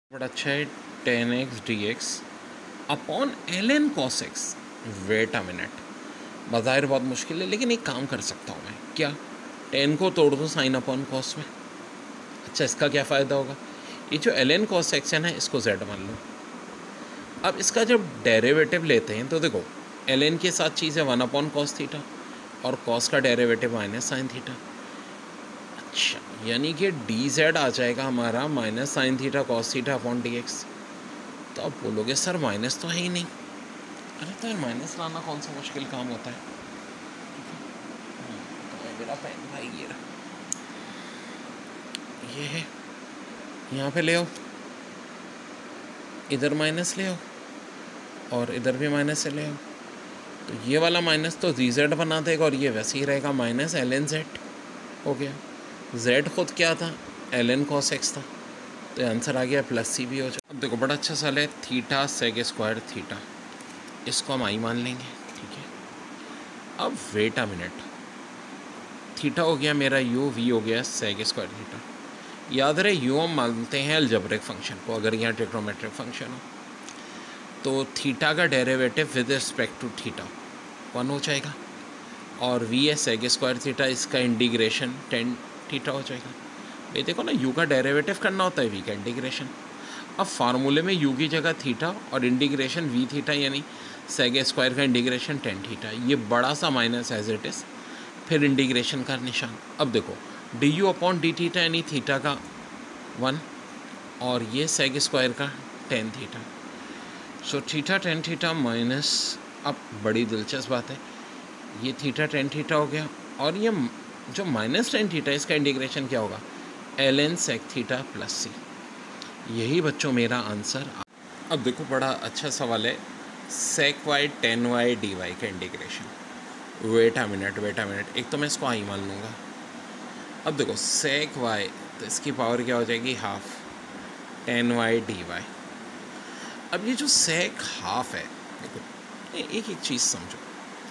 बड़ा अच्छा है 10x dx upon ln cos x। Wait a minute, बज़ाहिर बहुत मुश्किल है लेकिन एक काम कर सकता हूँ मैं। क्या? 10 को तोड़ दूँ साइन अपॉन कॉस में। अच्छा, इसका क्या फ़ायदा होगा? ये जो ln cos x है ना, इसको z मान लो। अब इसका जब डेरिवेटिव लेते हैं तो देखो, ln के साथ चीज़ है 1 अपॉन कॉस थीटा और कॉस का डेरिवेटिव माइनस साइन थीटा। अच्छा, यानी कि डी जेड आ जाएगा हमारा minus sine theta cos theta upon D X. तो आप बोलोगे सर माइनस तो है ही नहीं। अरे तो यार माइनस लाना कौन सा मुश्किल काम होता है। तो मेरा पेन भाई ये है, यहाँ पे ले आओ, इधर माइनस ले आओ और इधर भी माइनस से ले आओ। तो ये वाला माइनस तो जी जेड बना देगा और ये वैसे ही रहेगा माइनस एल एन जेड हो गया। जेड खुद क्या था? एल एन कॉस एक्स था। तो आंसर आ गया प्लस सी भी हो जाए। अब देखो बड़ा अच्छा सवाल है, थीटा सेक स्क्वायर थीटा, इसको हम आई मान लेंगे, ठीक है। अब वेट अ मिनट, थीटा हो गया मेरा यू, वी हो गया सेक स्क्वायर थीटा। याद रहे यू हम मानते हैं अलजेब्रिक फंक्शन को, अगर यहाँ ट्रिग्नोमेट्रिक फंक्शन हो तो थीटा का derivative with respect to theta 1 हो जाएगा और वी है सेक स्क्वायर थीटा, इसका इंटीग्रेशन टेन थीटा हो जाएगा। भाई देखो ना, यू का डेरिवेटिव करना होता है वी का इंटीग्रेशन। अब फार्मूले में यू की जगह थीटा और इंटीग्रेशन वी थीटा यानी सेक स्क्वायर का इंटीग्रेशन टेन थीटा, ये बड़ा सा माइनस एज इट इज़, फिर इंटीग्रेशन का निशान। अब देखो D U upon D theta यानी थीटा का 1 और ये सेक स्क्वायर का tan theta. So theta tan theta minus, अब बड़ी दिलचस्प बात है, ये थीटा टेन थीटा हो गया और ये जो माइनस टेन थीटा इसका इंटीग्रेशन क्या होगा? L N sec theta plus C. यही बच्चों मेरा आंसर। अब देखो बड़ा अच्छा सवाल है, sec Y tan Y D Y का इंटीग्रेशन। वेट अ मिनट, एक तो मैं इसको आई मान लूँगा। अब देखो सेक वाई, तो इसकी पावर क्या हो जाएगी? Half tan Y D Y. अब ये जो सेक हाफ है, देखो एक चीज़ समझो,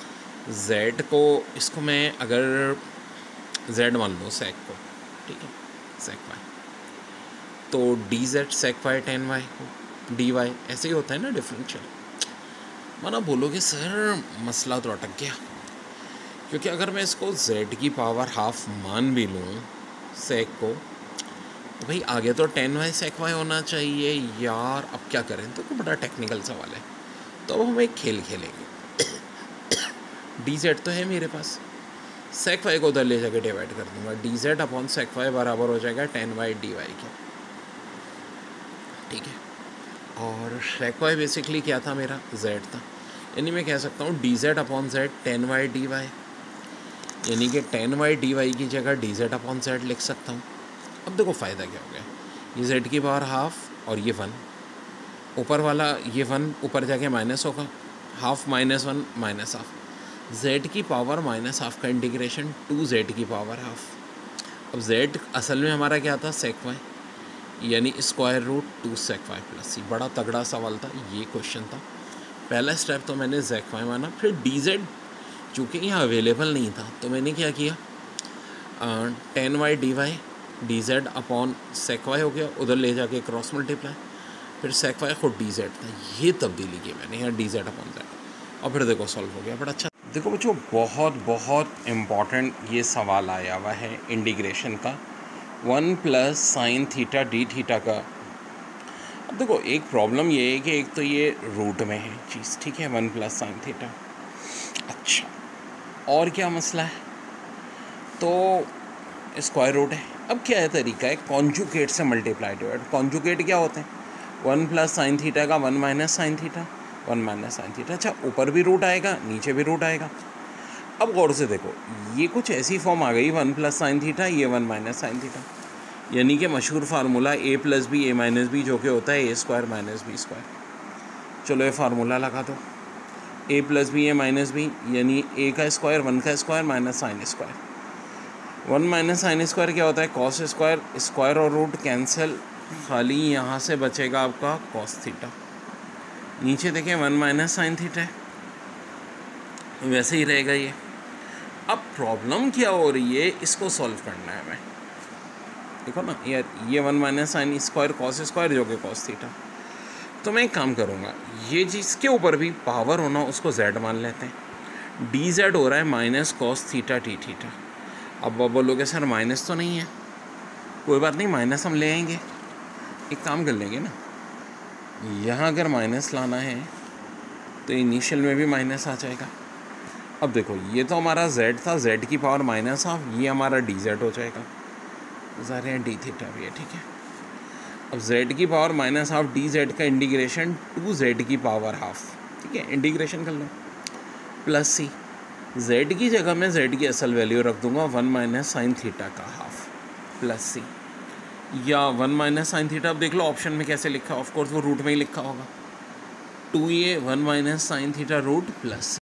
z को, इसको मैं अगर z मान लो सेक को, ठीक है, सेक वाई, तो D Z sec Y tan Y D Y ऐसे ही होता है ना डिफरेंशियल। माना बोलोगे सर मसला तो अटक गया, क्योंकि अगर मैं इसको z की पावर हाफ मान भी लूँ सेक को, तो भाई आगे तो टेन वाई सेक वाई होना चाहिए यार। अब क्या करें? तो बड़ा टेक्निकल सवाल है। तो अब हम एक खेल खेलेंगे। डी जेड तो है मेरे पास, सेक वाई को उधर ले जाके डिवाइड कर दूंगा, D Z upon sec Y बराबर हो जाएगा टेन वाई डी वाई के, ठीक है। और सेक वाई बेसिकली क्या था मेरा? जेड था, यानी मैं कह सकता हूँ D Z upon Z tan Y D Y, यानी कि टेन वाई डी वाई की जगह डी जेड अपॉन जेड लिख सकता हूँ। अब देखो फ़ायदा क्या हो गया, ये जेड की पावर हाफ और ये 1, ऊपर वाला ये 1 ऊपर जाके माइनस होगा, half minus 1 minus half, z की पावर माइनस हाफ का इंटीग्रेशन टू z की पावर हाफ। अब z असल में हमारा क्या था? सेक वाई, यानी square root two sec Y plus C. बड़ा तगड़ा सवाल था, ये क्वेश्चन था। पहला स्टेप तो मैंने सेक वाई माना, फिर डी जेड चूँकि यहाँ अवेलेबल नहीं था तो मैंने क्या किया, tan Y D Y D Z upon sec Y हो गया, उधर ले जाके क्रॉस मल्टीप्लाई, फिर सेक वाई खुद डी जेड था, ये तब्दीली की मैंने यहाँ डी जेड अपॉन जेड, और फिर देखो सॉल्व हो गया। बड़ा अच्छा। देखो बच्चों बहुत इम्पॉर्टेंट ये सवाल आया हुआ है इंटीग्रेशन का, 1 plus sine theta D theta का। अब देखो एक प्रॉब्लम ये है कि एक तो ये रूट में है चीज़, ठीक है, 1 प्लस साइन थीटा। अच्छा, और क्या मसला है? तो स्क्वायर रूट है। अब क्या है तरीका है? कॉन्जुगेट से मल्टीप्लाई डिवाइड। कॉन्जुगेट क्या होते हैं? 1 प्लस साइन थीटा का 1 minus sine theta, 1 minus sine theta. अच्छा, ऊपर भी रूट आएगा नीचे भी रूट आएगा। अब गौर से देखो, ये कुछ ऐसी फॉर्म आ गई 1 प्लस साइन थीटा, ये 1 माइनस साइन थीटा, यानी कि मशहूर formula A plus B A minus B, जो कि होता है A square minus B square. चलो ये फार्मूला लगा दो, A plus B A minus B यानी ए का स्क्वायर 1 का square minus sine square. 1 minus sine square क्या होता है? कॉस स्क्वायर, स्क्वायर और रूट कैंसिल, खाली यहाँ से बचेगा आपका कॉस थीटा। नीचे देखें 1 माइनस साइन थीटा है, वैसे ही रहेगा ये। अब प्रॉब्लम क्या हो रही है, इसको सॉल्व करना है हमें। देखो ना यार, ये 1 minus sine square cos square जो कि कॉस थीटा। तो मैं एक काम करूँगा, ये जिसके ऊपर भी पावर होना उसको z मान लेते हैं। डी जेड हो रहा है minus cos theta T theta. अब आप बोलोगे सर माइनस तो नहीं है, कोई बात नहीं, माइनस हम ले आएंगे। एक काम कर लेंगे ना, यहाँ अगर माइनस लाना है तो इनिशियल में भी माइनस आ जाएगा। अब देखो ये तो हमारा z था, z की पावर माइनस हाफ, ये हमारा डी जेड हो जाएगा, ज़ाहिर है डी थीटा भी है, ठीक है। अब z की power minus half D Z का इंटीग्रेशन टू z की पावर हाफ, ठीक है, इंटीग्रेशन कर लो, प्लस सी। z की जगह मैं z की असल वैल्यू रख दूंगा 1 माइनस साइन थीटा का हाफ, प्लस सी, या 1 माइनस साइन थीटा। अब देख लो ऑप्शन में कैसे लिखा, ऑफ कोर्स वो रूट में ही लिखा होगा, 2a 1 minus sine theta root plus